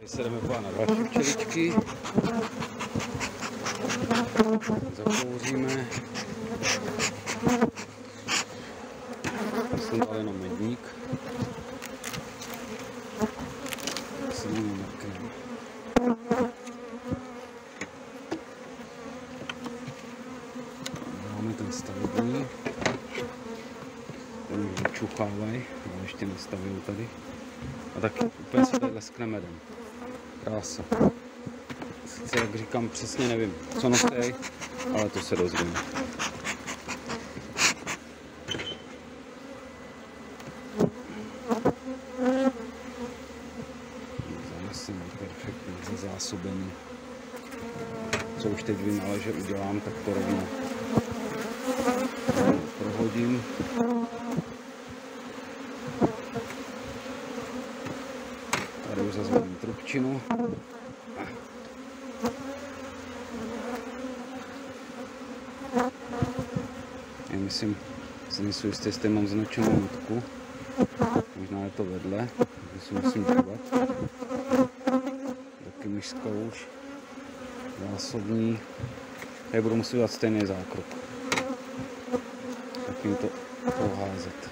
Teď se jdeme na další včeličky. Zakouříme. Jsem dal jenom medník. Se jdeme mrknem. Dáme ten stavební. Oni už vyčuchávají, ale ještě nestavím tady. A taky úplně se tady leskne medem. Krása. Sice, jak říkám, přesně nevím, co nosej, ale to se dozvím. Zanesený, perfektní, zazásobený. Co už teď vím, ale že udělám, tak to rovnou prohodím. Tady už zazvolím trubčinu. Já myslím, si nejsou jistý, jestli mám značenou nutku. Možná je to vedle, takže si musím dívat. Taky myška už. Zásobní. Já budu muset dělat stejný zákrok. Tak jim to poházet.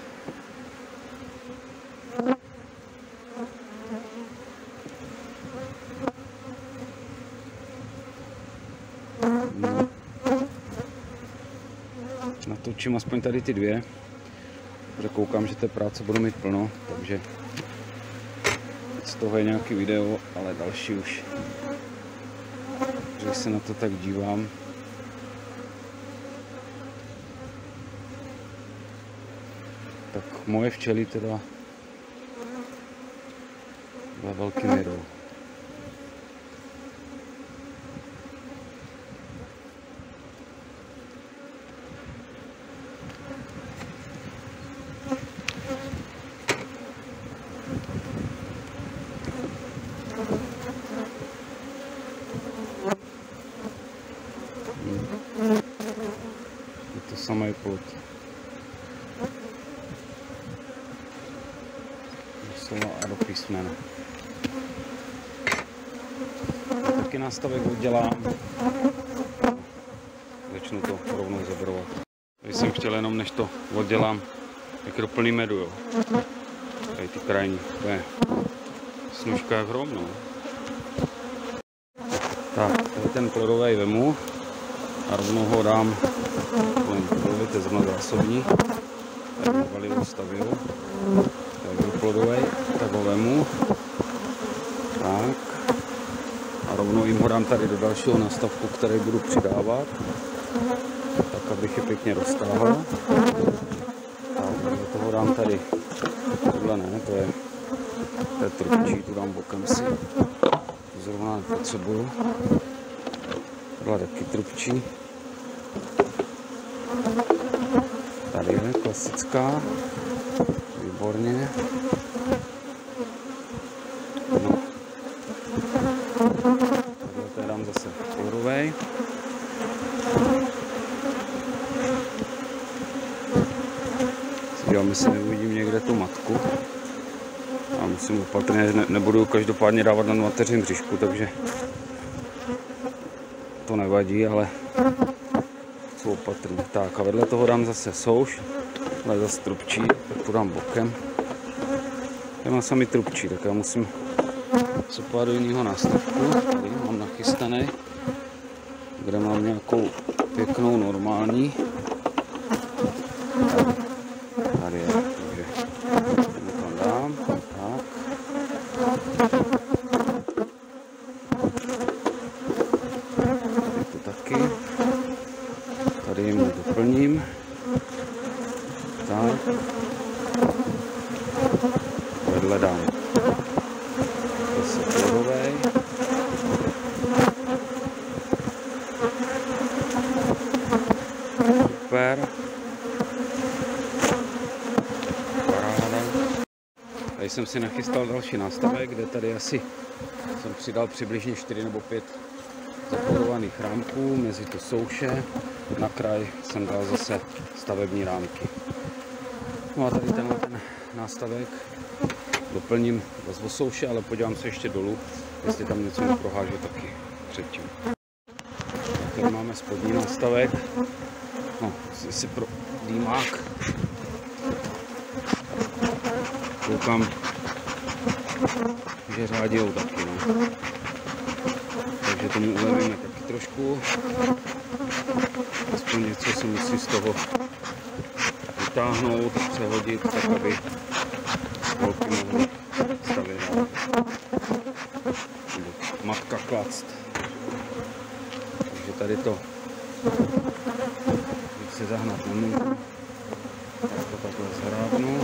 No. Natočím aspoň tady ty dvě, protože koukám, že té práce budu mít plno, takže z toho je nějaký video, ale další už, když se na to tak dívám. Tak moje včely teda byla velkým jedou. Je to samý plod. Slova a do písmena. Taky nástavek oddělám. Začnu to rovnou zabrovat. Když jsem chtěl jenom, než to oddělám, tak do plný medu, jo. Tady ty krajní, to je snužka jak hrom, no. Tak, tady ten plodovej vemu a rovnou ho dám, plodovej, to je zrovna zásobní. Tady ho valivo stavil. Tady byl plodovej, tak ho vemu. Tak. A rovnou jim ho dám tady do dalšího nastavku, který budu přidávat. Tak, abych je pěkně roztáhl. Tak, do toho dám tady. Tohle ne, to je trubčí, tu dám bokem si. Zrovna nepotřebuju. Tohle taky trubčí. Tady je klasická. Výborně. No. Takhle tady dám zase plodovej. Dívám, jestli neuvidím někde tu matku. A musím opatrně, nebudu každopádně dávat na mateřím břišku, takže to nevadí, ale jsou opatrný. Tak a vedle toho dám zase souš, ale zase trubčí, tak to dám bokem. Já mám sami trubčí, tak já musím copát do jiného nástavku. Tady mám nachystaný, kde mám nějakou pěknou normální. Tady je, takže tam dám, tak. Tady to taky. Tady jim doplním. Tak. Vedle dám zase plodovej. Super. Paráda. Tady jsem si nachystal další nástavek, kde tady asi jsem přidal přibližně 4 nebo 5 zaporovaných rámků, mezi to souše. Na kraj jsem dal zase stavební rámky. No a tady tenhle ten nástavek doplním z souše, ale podívám se ještě dolů, jestli tam něco neprohážu taky předtím. Tady máme spodní nástavek, no, si pro dýmák. Koukám, že řádijou taky, no. Takže tomu ulevíme taky trošku. Aspoň něco se musí z toho vytáhnout, přehodit, tak aby holky mohly stavět dál. Nebo matka klást. Takže tady to se zahnat nemůžu. Tak to takhle zhrábnu.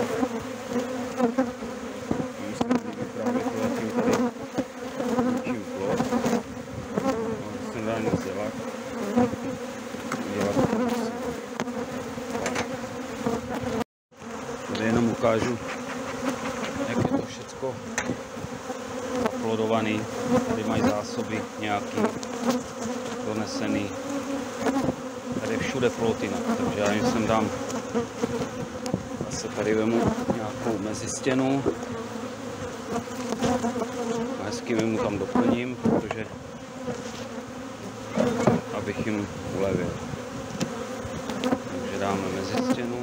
Právě to, jakým tady ničím plot. No, jsem dál nic dělat. Tady jenom ukážu, jak je to všecko plodovaný. Tady mají zásoby nějaký donesený. Tady je všude plotina, takže já jim sem dám, zase tady vemu nějakou mezistěnu a hezky mu tam doplním, protože abych jim ulevil. Takže dáme mezistěnu.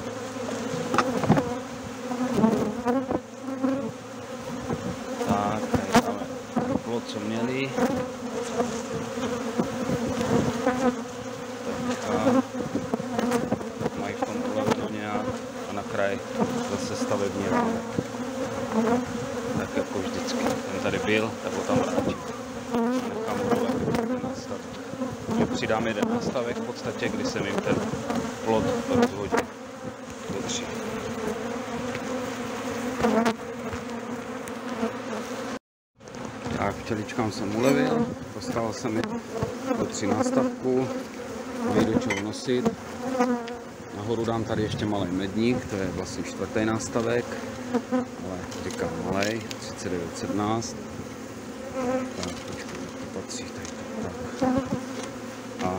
Tak, tady dáme plot, co měli. Mají v tom uleveno nějak a na kraj zase stavební rámek. Tak jako vždycky. Ten tady byl, tak ho tam vrátím. Nechám ulevit nastavit. Přidám jeden nastavek v podstatě, kdy jsem jim ten plot rozhodil do 3. Tak, včeličkám jsem ulevil, dostal jsem mi do 3 nástavků, mají do čeho nosit. Nahoru dám tady ještě malý medník, to je vlastně 4. nástavek, ale říkám malý, 3917. Tak, to patří tady. Tak. A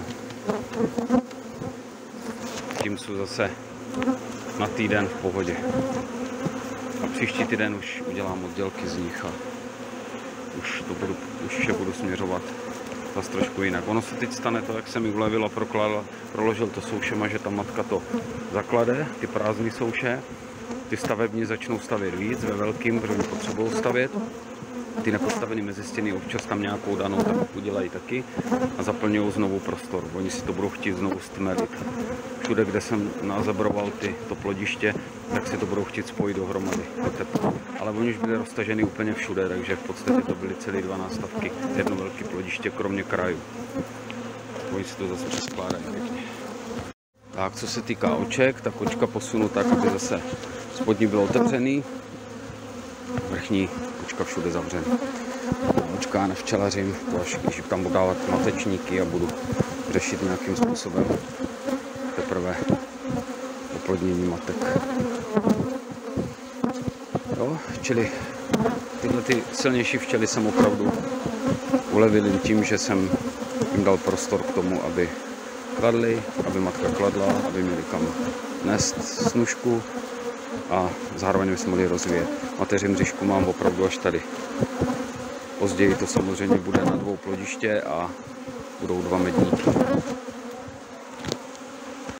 tím jsou zase na týden v pohodě. A příští týden už udělám oddělky z nich a už vše budu směřovat zase trošku jinak. Ono se teď stane to, jak jsem ji ulevil a proložil to soušema, že ta matka to zaklade, ty prázdné souše, ty stavební začnou stavět víc ve velkým, protože potřebují stavět. Ty nepostavené mezistěny občas tam nějakou danou tak udělají taky a zaplňují znovu prostor. Oni si to budou chtít znovu stmelit. Všude, kde jsem nazabroval to plodiště, tak si to budou chtít spojit dohromady. Ale oni už byli roztaženy úplně všude, takže v podstatě to byly celé 2 nástavky, jedno velké plodiště, kromě krajů. Oni si to zase přeskládají pěkně. Tak, co se týká oček, tak očka posunu tak, aby zase spodní bylo otevřený, vrchní očka všude zavřený. Očka nevčelařím, to až když tam budu dávat matečníky a budu řešit nějakým způsobem teprve oplodnění matek. Jo, čili tyhle ty silnější včely jsem opravdu ulevil jen tím, že jsem jim dal prostor k tomu, aby kladli, aby matka kladla, aby měli kam nést snužku a zároveň jsme mohli rozvíjet. Mateři mřížku mám opravdu až tady. Později to samozřejmě bude na 2 plodiště a budou 2 medníky.